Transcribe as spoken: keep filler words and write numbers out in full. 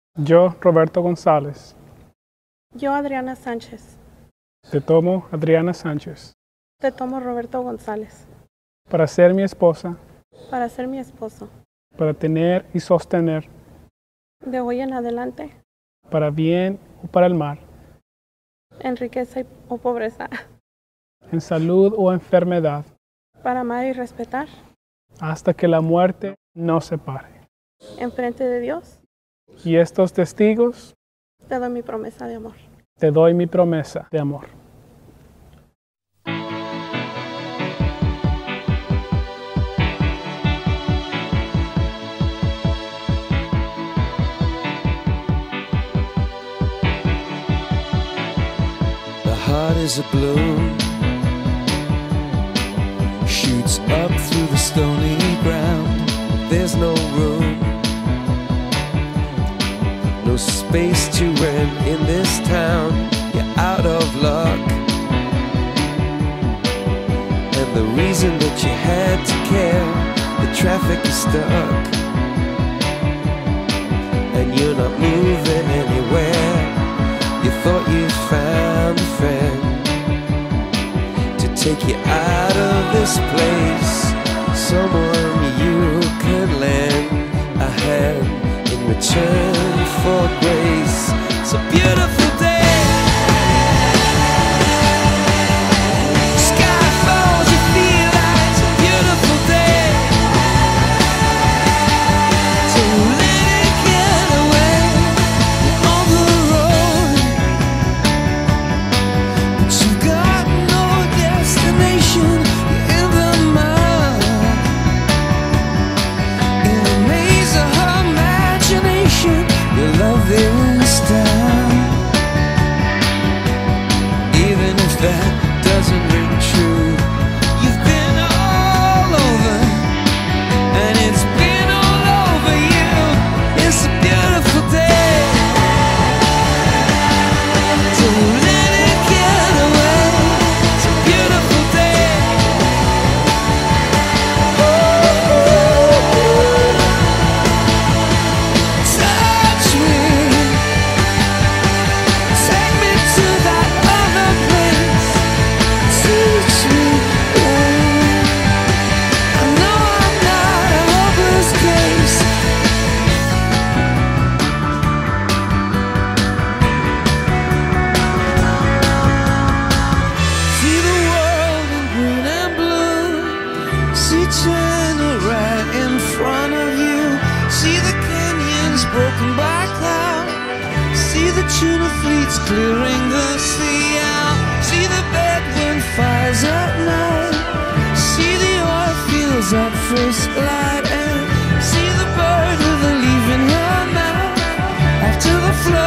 Yo, Roberto González, Yo, Adriana Sánchez. te tomo Adriana Sánchez Te tomo Roberto González para ser mi esposa, para ser mi esposo. para tener y sostener, De hoy en adelante, para bien o para el mal, en riqueza y- o pobreza, en salud o enfermedad, para amar y respetar, hasta que la muerte nos separe. enfrente de Dios, Y estos testigos, te doy mi promesa de amor. te doy mi promesa de amor. The heart is a balloon, shoots up through the stony ground. There's no room, no space to rent in this town. You're out of luck, and the reason that you had to care, the traffic is stuck, and you're not moving anywhere. You thought you'd found a friend to take you out of this place, someone you could lend a hand in return for grace. It's a beautiful day. Sky falls, you feel like it's a beautiful day. So let it get away on the road, but you've got no destination. You're in the mud, in the maze of her imagination. Your love is down, even if that doesn't ring true. You've been all over, and it's been all over you. It's a beautiful day. So let it get away. It's a beautiful day. Touch me, take me to that other place. Teach me, I know I'm not a hopeless case. See the world in green and blue. See China right in front of you. See the canyons broken by cloud. See the tuna fleets clearing the sea out. See the bedroom fires at night. See the oil fields at first light. And see the bird with a leaf in her mouth. After the flood